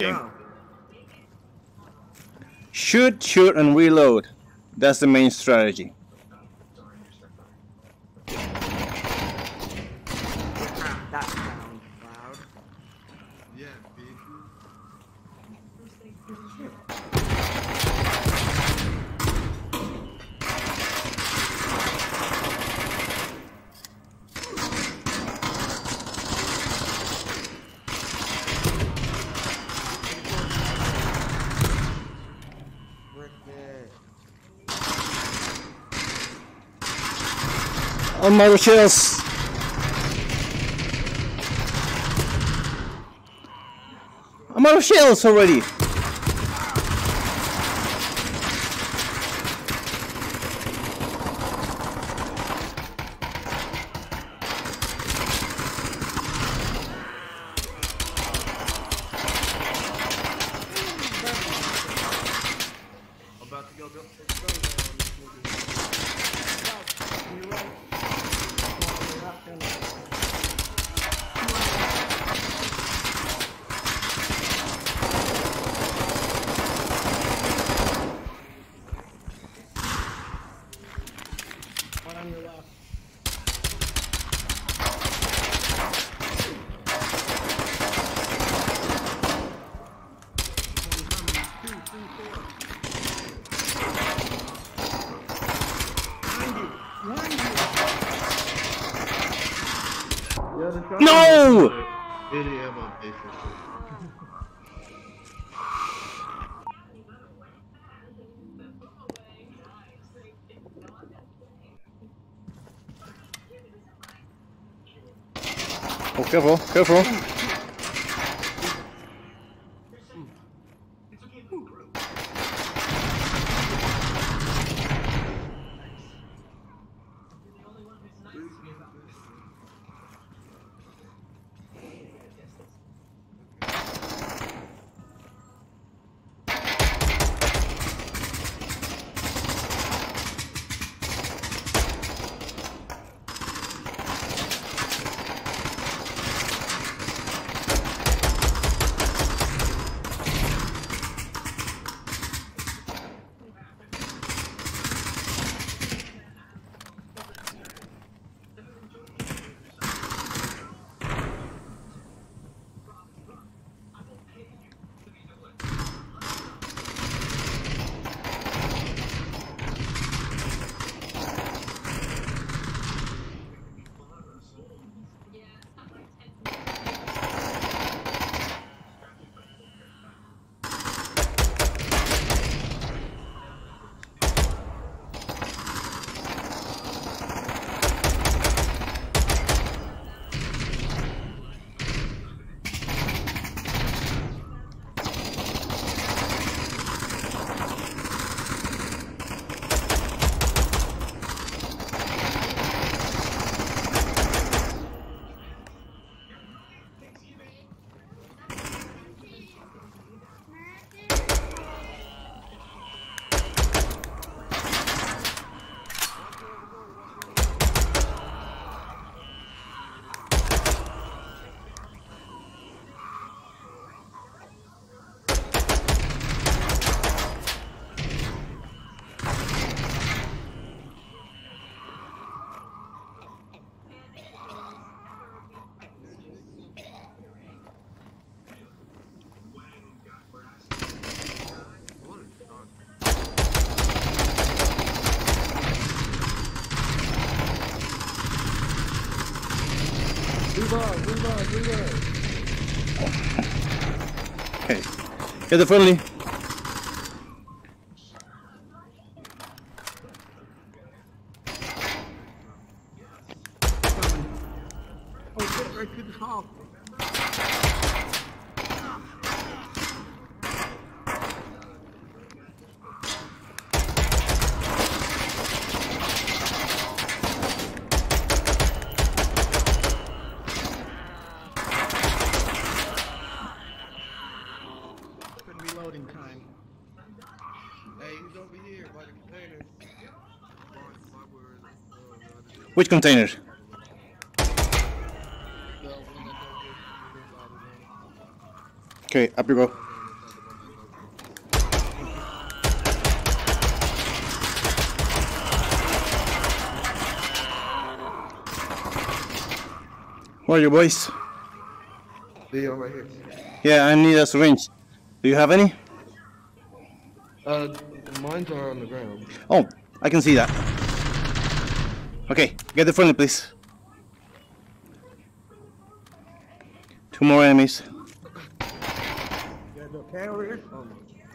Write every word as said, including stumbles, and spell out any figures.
Oh. Shoot, shoot, and reload. That's the main strategy. Crap, that sounds loud. Yeah, bitch. On my shells. I'm out of shells already. About to go go. One on your left. No! Idiot, my bitch. Oh, careful, careful. Reload, reload, reload. Okay. Get the friendly. Oh shit, right to the top. Reloading time. Hey, he's over here by the containers. Which container? Okay, up you go. Where are you boys? They are right here. Yeah, I need a syringe. Do you have any? Uh, mines are on the ground. Oh, I can see that. Okay, get the friendly, please. Two more enemies. You guys okay over here? Oh, no.